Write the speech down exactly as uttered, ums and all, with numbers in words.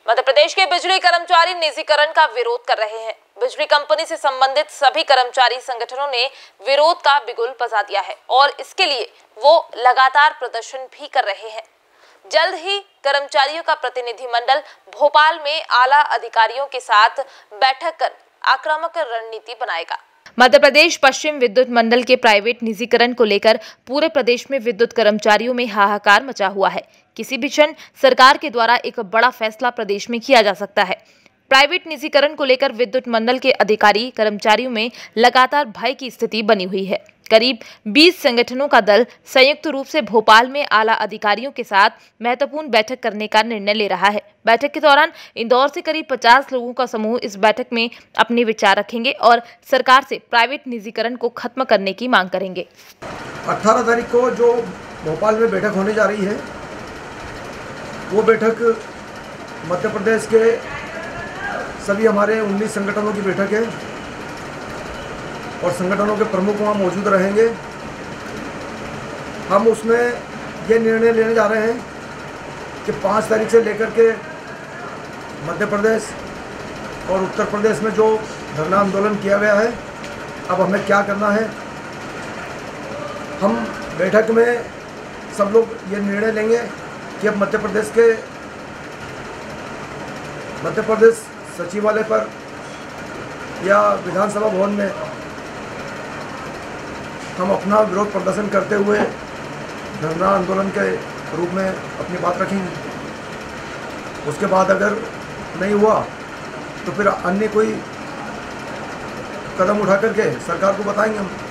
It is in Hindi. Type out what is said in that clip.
मध्य प्रदेश के बिजली कर्मचारी निजीकरण का विरोध कर रहे हैं। बिजली कंपनी से संबंधित सभी कर्मचारी संगठनों ने विरोध का बिगुल बजा दिया है और इसके लिए वो लगातार प्रदर्शन भी कर रहे हैं। जल्द ही कर्मचारियों का प्रतिनिधिमंडल भोपाल में आला अधिकारियों के साथ बैठक कर आक्रामक रणनीति बनाएगा। मध्य प्रदेश पश्चिम विद्युत मंडल के प्राइवेट निजीकरण को लेकर पूरे प्रदेश में विद्युत कर्मचारियों में हाहाकार मचा हुआ है। किसी भी क्षण सरकार के द्वारा एक बड़ा फैसला प्रदेश में किया जा सकता है। प्राइवेट निजीकरण को लेकर विद्युत मंडल के अधिकारी कर्मचारियों में लगातार भय की स्थिति बनी हुई है। करीब बीस संगठनों का दल संयुक्त रूप से भोपाल में आला अधिकारियों के साथ महत्वपूर्ण बैठक करने का निर्णय ले रहा है। बैठक के दौरान इंदौर से करीब पचास लोगों का समूह इस बैठक में अपने विचार रखेंगे और सरकार से प्राइवेट निजीकरण को खत्म करने की मांग करेंगे। अठारह तारीख को जो भोपाल में बैठक होने जा रही है, वो बैठक मध्य प्रदेश के सभी हमारे उन्नीस संगठनों की बैठक है और संगठनों के प्रमुख वहाँ मौजूद रहेंगे। हम उसमें ये निर्णय लेने जा रहे हैं कि पाँच तारीख से लेकर के मध्य प्रदेश और उत्तर प्रदेश में जो धरना आंदोलन किया गया है, अब हमें क्या करना है। हम बैठक में सब लोग ये निर्णय लेंगे कि अब मध्य प्रदेश के मध्य प्रदेश सचिवालय पर या विधानसभा भवन में हम अपना विरोध प्रदर्शन करते हुए धरना आंदोलन के रूप में अपनी बात रखेंगे। उसके बाद अगर नहीं हुआ तो फिर अन्य कोई कदम उठा करके सरकार को बताएंगे हम।